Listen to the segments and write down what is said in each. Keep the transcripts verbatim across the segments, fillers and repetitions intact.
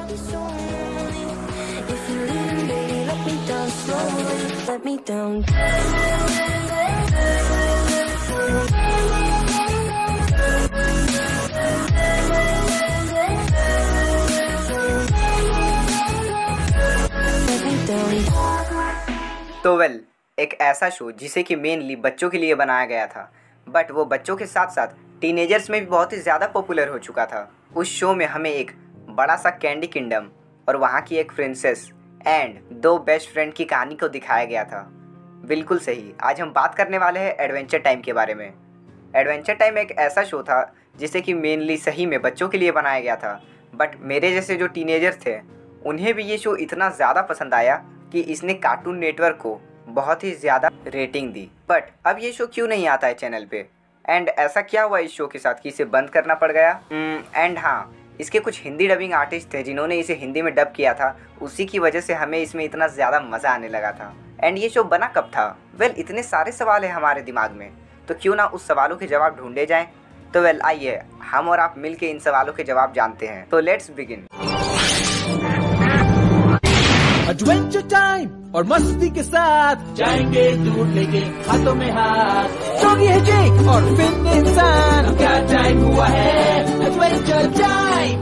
If you're leaving, baby, let me down slowly. Let me down. Let me down. तो well एक ऐसा show जिसे कि mainly बच्चों के लिए बनाया गया था, बट वो बच्चों के साथ साथ टीनेजर्स में भी बहुत ही ज़्यादा पॉपुलर हो चुका था। उस शो में हमें एक बड़ा सा कैंडी किंगडम और वहाँ की एक प्रिंसेस एंड दो बेस्ट फ्रेंड की कहानी को दिखाया गया था। बिल्कुल सही, आज हम बात करने वाले हैं एडवेंचर टाइम के बारे में। एडवेंचर टाइम एक ऐसा शो था जिसे कि मेनली सही में बच्चों के लिए बनाया गया था, बट मेरे जैसे जो टीनेजर्स थे उन्हें भी ये शो इतना ज़्यादा पसंद आया कि इसने कार्टून नेटवर्क को बहुत ही ज़्यादा रेटिंग दी। बट अब ये शो क्यों नहीं आता है चैनल पे, एंड ऐसा क्या हुआ इस शो के साथ कि इसे बंद करना पड़ गया। एंड हाँ, इसके कुछ हिंदी डबिंग आर्टिस्ट थे जिन्होंने इसे हिंदी में डब किया था, उसी की वजह से हमें इसमें इतना ज़्यादा मज़ा आने लगा था। एंड ये शो बना कब था? वेल well, इतने सारे सवाल हैं हमारे दिमाग में, तो क्यों ना उस सवालों के जवाब ढूंढे जाएं। तो वेल well, आइए हम और आप मिलके इन सवालों के जवाब जानते हैं। तो लेट्स बिगिन। एडवेंचर टाइम और मस्ती के साथ जाएंगे दूर लेके हाथों में हाथ। जोगी है जेक और फिन इंसान, क्या टाइम हुआ है एडवेंचर टाइम।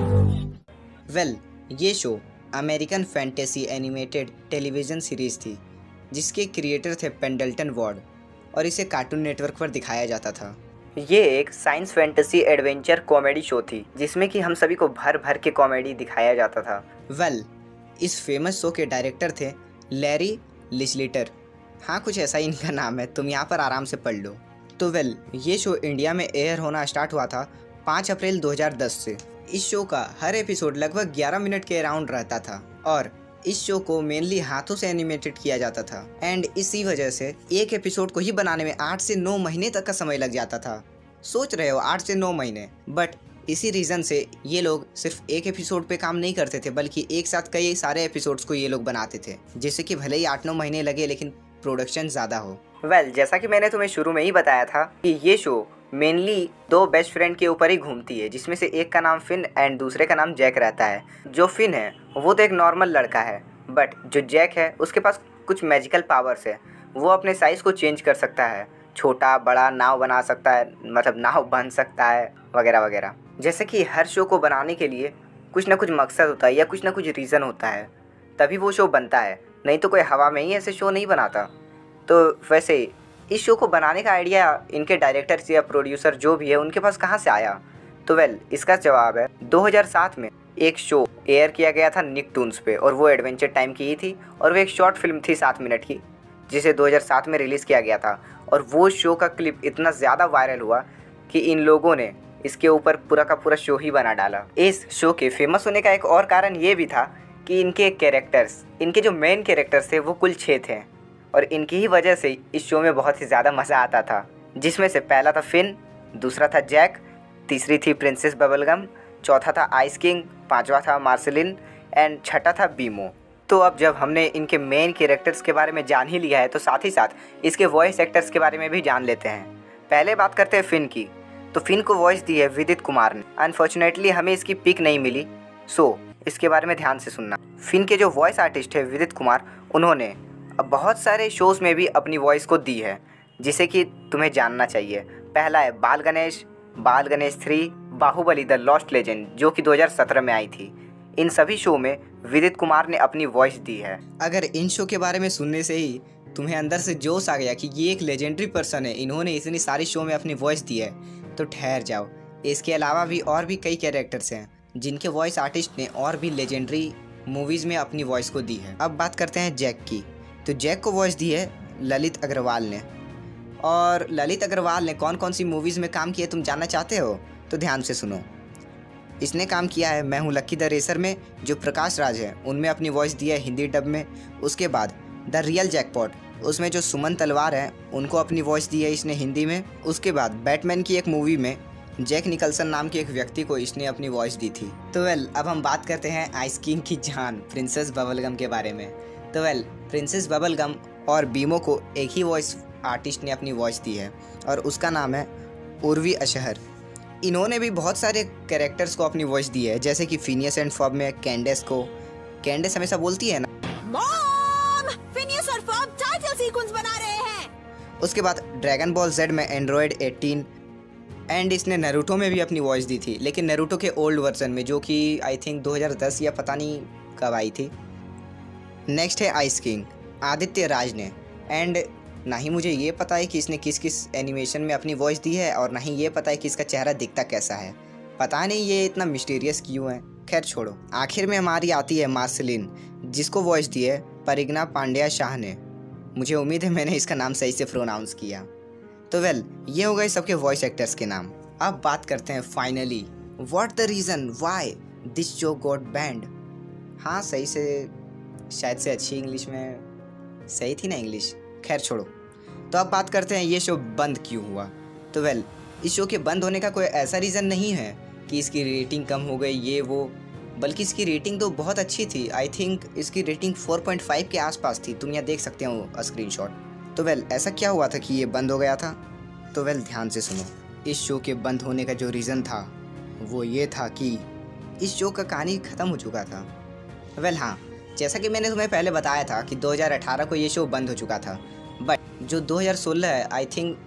वेल well, ये show American fantasy animated television series थी जिसके क्रिएटर थे पेंडल्टन वार्ड, और इसे कार्टून नेटवर्क पर दिखाया जाता था। ये एक science fantasy adventure comedy show थी जिसमें कि हम सभी को भर भर के कॉमेडी दिखाया जाता था। वेल well, इस फेमस शो के डायरेक्टर थे लैरी लिसलिटर। हाँ, कुछ ऐसा ही इनका नाम है, तुम यहाँ पर आराम से पढ़ लो। तो वेल ये शो इंडिया में एयर होना स्टार्ट हुआ था पाँच अप्रैल दो हज़ार दस से। इस शो का हर एपिसोड लगभग ग्यारह मिनट के अराउंड रहता था और इस शो को मेनली हाथों से एनिमेटेड किया जाता था। एंड इसी वजह से एक एपिसोड को ही बनाने में आठ से नौ महीने तक का समय लग जाता था। सोच रहे हो, आठ से नौ महीने। बट इसी रीज़न से ये लोग सिर्फ एक एपिसोड पे काम नहीं करते थे, बल्कि एक साथ कई सारे एपिसोड्स को ये लोग बनाते थे, जिससे कि भले ही आठ नौ महीने लगे लेकिन प्रोडक्शन ज़्यादा हो। वेल well, जैसा कि मैंने तुम्हें शुरू में ही बताया था कि ये शो मेनली दो बेस्ट फ्रेंड के ऊपर ही घूमती है, जिसमें से एक का नाम फिन एंड दूसरे का नाम जैक रहता है। जो फिन है वो तो एक नॉर्मल लड़का है, बट जो जैक है उसके पास कुछ मैजिकल पावर्स है। वो अपने साइज़ को चेंज कर सकता है, छोटा बड़ा नाव बना सकता है, मतलब नाव बन सकता है वगैरह वगैरह। जैसे कि हर शो को बनाने के लिए कुछ ना कुछ मकसद होता है या कुछ ना कुछ रीज़न होता है, तभी वो शो बनता है, नहीं तो कोई हवा में ही ऐसे शो नहीं बनाता। तो वैसे इस शो को बनाने का आइडिया इनके डायरेक्टर या प्रोड्यूसर जो भी है उनके पास कहाँ से आया? तो वेल इसका जवाब है दो हज़ार सात में एक शो एयर किया गया था निकटून्स पे, और वो एडवेंचर टाइम की ही थी, और वो एक शॉर्ट फिल्म थी सात मिनट की जिसे दो हज़ार सात में रिलीज़ किया गया था। और वो शो का क्लिप इतना ज़्यादा वायरल हुआ कि इन लोगों ने इसके ऊपर पूरा का पूरा शो ही बना डाला। इस शो के फेमस होने का एक और कारण ये भी था कि इनके कैरेक्टर्स, इनके जो मेन कैरेक्टर्स थे वो कुल छः थे, और इनकी ही वजह से इस शो में बहुत ही ज़्यादा मज़ा आता था। जिसमें से पहला था फिन, दूसरा था जैक, तीसरी थी प्रिंसेस बबलगम, चौथा था आइस किंग, पांचवा था मार्सेलिन एंड छठा था बीमो। तो अब जब हमने इनके मेन कैरेक्टर्स के बारे में जान ही लिया है तो साथ ही साथ इसके वॉइस एक्टर्स के बारे में भी जान लेते हैं। पहले बात करते हैं फिन की। तो फिन को वॉइस दी है विदित कुमार ने। अनफॉर्चुनेटली हमें इसकी पिक नहीं मिली, सो इसके बारे में ध्यान से सुनना। फिन के जो वॉइस आर्टिस्ट है विदित कुमार, उन्होंने अब बहुत सारे शोज़ में भी अपनी वॉइस को दी है, जिसे कि तुम्हें जानना चाहिए। पहला है Bal Ganesh, Bal Ganesh three, Baahubali the lost legend जो कि दो हज़ार सत्रह में आई थी। इन सभी शो में विदित कुमार ने अपनी वॉइस दी है। अगर इन शो के बारे में सुनने से ही तुम्हें अंदर से जोश आ गया कि ये एक लेजेंडरी पर्सन है, इन्होंने इतनी सारी शो में अपनी वॉइस दी है, तो ठहर जाओ। इसके अलावा भी और भी कई कैरेक्टर्स हैं जिनके वॉइस आर्टिस्ट ने और भी लेजेंडरी मूवीज़ में अपनी वॉइस को दी है। अब बात करते हैं जैक की। तो जैक को वॉइस दी है ललित अग्रवाल ने। और ललित अग्रवाल ने कौन कौन सी मूवीज़ में काम किया तुम जानना चाहते हो? तो ध्यान से सुनो। इसने काम किया है मैं हूँ लक्की द रेसर में, जो प्रकाश राज है उनमें अपनी वॉइस दी है हिंदी डब में। उसके बाद द रियल जैकपॉट, उसमें जो सुमन तलवार है उनको अपनी वॉइस दी है इसने हिंदी में। उसके बाद बैटमैन की एक मूवी में जैक निकलसन नाम के एक व्यक्ति को इसने अपनी वॉइस दी थी। तो वेल अब हम बात करते हैं आइस किंग की जान प्रिंसेस बबलगम के बारे में। तो वेल प्रिंसेस बबलगम और बीमो को एक ही वॉइस आर्टिस्ट ने अपनी वॉइस दी है और उसका नाम है उर्वी अशहर। इन्होंने भी बहुत सारे कैरेक्टर्स को अपनी वॉइस दी है, जैसे कि फिनियस एंड फर्ब में कैंडेस को। कैंडेस हमेशा बोलती है ना, मॉम, फिनियस और फर्ब टाइटल सीक्वेंस बना रहे हैं। उसके बाद ड्रैगन बॉल जेड में एंड्रॉयड एटीन, एंड इसने नरूटो में भी अपनी वॉइस दी थी, लेकिन नरूटो के ओल्ड वर्जन में, जो कि आई थिंक दो हज़ार दस या पता नहीं कब आई थी। नेक्स्ट है आइस किंग, आदित्य राज ने। एंड ना ही मुझे ये पता है कि इसने किस किस एनिमेशन में अपनी वॉइस दी है, और ना ही ये पता है कि इसका चेहरा दिखता कैसा है। पता नहीं ये इतना मिस्टीरियस क्यों है, खैर छोड़ो। आखिर में हमारी आती है मार्सेलिन, जिसको वॉइस दी है परिगना पांड्या शाह ने। मुझे उम्मीद है मैंने इसका नाम सही से प्रोनाउंस किया। तो वेल, ये हो गए सबके वॉइस एक्टर्स के नाम। अब बात करते हैं finally, what the reason why this show got banned. हाँ, सही से शायद से अच्छी इंग्लिश में सही थी ना इंग्लिश, खैर छोड़ो। तो अब बात करते हैं ये शो बंद क्यों हुआ। तो वेल, इस शो के बंद होने का कोई ऐसा रीज़न नहीं है कि इसकी रेटिंग कम हो गई ये वो, बल्कि इसकी रेटिंग तो बहुत अच्छी थी। आई थिंक इसकी रेटिंग फोर पॉइंट फाइव के आसपास थी, तुम यहाँ देख सकते हो स्क्रीनशॉट। तो वेल, ऐसा क्या हुआ था कि ये बंद हो गया था? तो वेल, ध्यान से सुनो। इस शो के बंद होने का जो रीज़न था वो ये था कि इस शो का कहानी ख़त्म हो चुका था। वेल हाँ, जैसा कि मैंने तुम्हें पहले बताया था कि दो हज़ार अठारह को ये शो बंद हो चुका था, बट जो दो हज़ार सोलह है, आई थिंक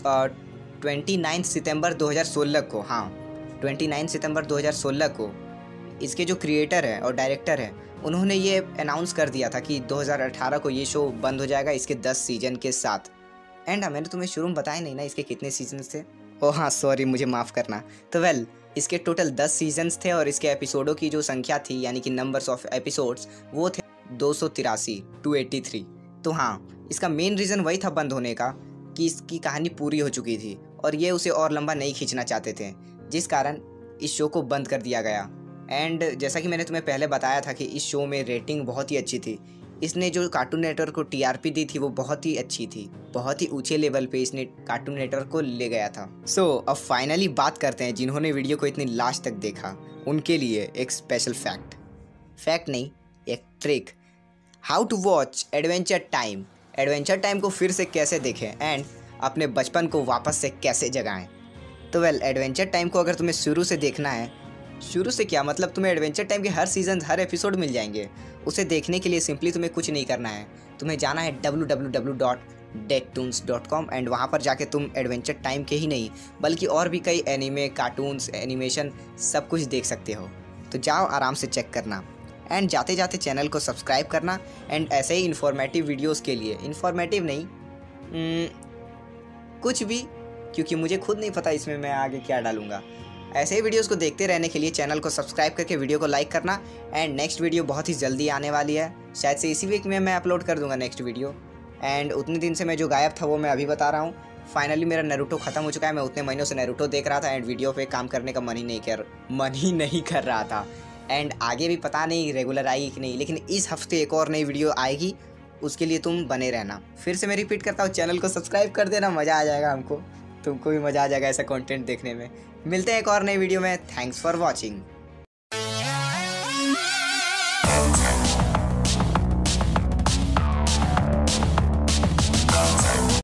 उनतीस सितंबर दो हज़ार सोलह को, हाँ उनतीस सितंबर दो हज़ार सोलह को इसके जो क्रिएटर है और डायरेक्टर है, उन्होंने ये अनाउंस कर दिया था कि दो हज़ार अठारह को ये शो बंद हो जाएगा इसके दस सीजन के साथ। एंड मैंने तुम्हें शुरू में बताया नहीं ना इसके कितने सीजन्स थे। ओह हाँ, सॉरी, मुझे माफ़ करना। तो वेल, इसके टोटल दस सीजन्स थे और इसके एपिसोडों की जो संख्या थी, यानी कि नंबर्स ऑफ एपिसोड्स, वो थे दो सौ तिरासी, टू एटी थ्री। तो हाँ, इसका मेन रीज़न वही था बंद होने का कि इसकी कहानी पूरी हो चुकी थी और ये उसे और लंबा नहीं खींचना चाहते थे, जिस कारण इस शो को बंद कर दिया गया। एंड जैसा कि मैंने तुम्हें पहले बताया था कि इस शो में रेटिंग बहुत ही अच्छी थी। इसने जो कार्टून नेटवर्क को टीआरपी दी थी वो बहुत ही अच्छी थी, बहुत ही ऊंचे लेवल पे इसने कार्टून नेटवर्क को ले गया था। सो so, अब फाइनली बात करते हैं जिन्होंने वीडियो को इतनी लास्ट तक देखा, उनके लिए एक स्पेशल फैक्ट फैक्ट नहीं, एक trick. How to watch adventure time. Adventure time को फिर से कैसे देखें एंड अपने बचपन को वापस से कैसे जगाएं। तो वेल, एडवेंचर टाइम को अगर तुम्हें शुरू से देखना है, शुरू से क्या मतलब, तुम्हें एडवेंचर टाइम के हर सीजन, हर एपिसोड मिल जाएंगे। उसे देखने के लिए सिंपली तुम्हें कुछ नहीं करना है, तुम्हें जाना है W W W dot decktoons dot com and वहाँ पर जाके तुम एडवेंचर टाइम के ही नहीं बल्कि और भी कई एनीमे, कार्टून्स, एनिमेशन सब कुछ देख सकते हो। तो जाओ आराम से चेक करना एंड जाते जाते चैनल को सब्सक्राइब करना। एंड ऐसे ही इन्फॉर्मेटिव वीडियोज़ के लिए, इन्फॉर्मेटिव नहीं कुछ भी, क्योंकि मुझे खुद नहीं पता इसमें मैं आगे क्या डालूँगा, ऐसे ही वीडियोस को देखते रहने के लिए चैनल को सब्सक्राइब करके वीडियो को लाइक करना। एंड नेक्स्ट वीडियो बहुत ही जल्दी आने वाली है, शायद से इसी वीक में मैं अपलोड कर दूंगा नेक्स्ट वीडियो। एंड उतने दिन से मैं जो गायब था वो मैं अभी बता रहा हूँ। फाइनली मेरा नारुतो ख़त्म हो चुका है। मैं उतने महीनों से नारुतो देख रहा था एंड वीडियो पे काम करने का मन ही नहीं कर मन ही नहीं कर रहा था। एंड आगे भी पता नहीं रेगुलर आएगी कि नहीं, लेकिन इस हफ्ते एक और नई वीडियो आएगी, उसके लिए तुम बने रहना। फिर से मैं रिपीट करता हूँ, चैनल को सब्सक्राइब कर देना, मज़ा आ जाएगा हमको, तुमको भी मज़ा आ जाएगा ऐसा कंटेंट देखने में। मिलते हैं एक और नई वीडियो में। Thanks for watching.